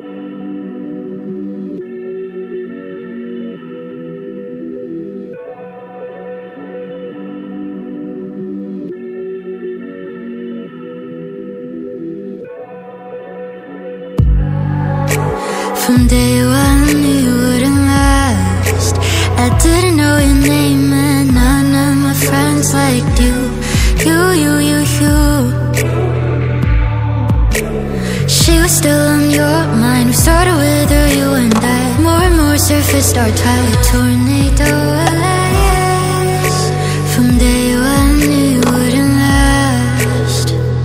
From day one you wouldn't last. I didn't know your name and none of my friends liked you. You. She was still on your mind. We started with her, you and I. More and more surfaced our tie. A tornado alas. From day one you wouldn't last.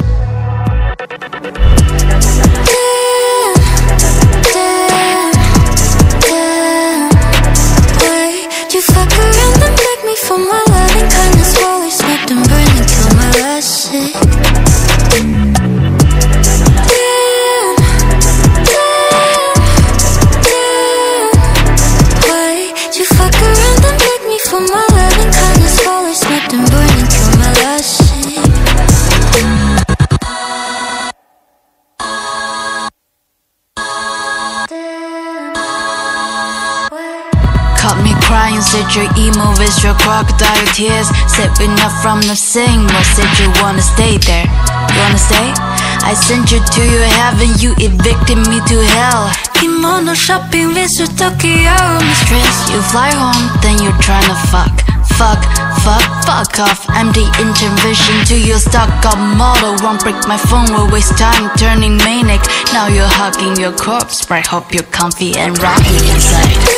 You fuck around and beg me for my loving kindness. Always snapped and burned until my last sick. Why you fuck around and beg me for my loving kindness. Always snapped and burned until my last sick. Caught me crying, said your emo is your crocodile tears. Said enough from the sing, but said you wanna stay there. You wanna stay? I sent you to your heaven, you evicted me to hell. Kimono shopping visit Tokyo, Mistress. You fly home, then you're trying to fuck off. Empty intervention to your stock up model. Won't break my phone, will waste time turning manic. Now you're hugging your corpse, but I hope you're comfy and rocking inside.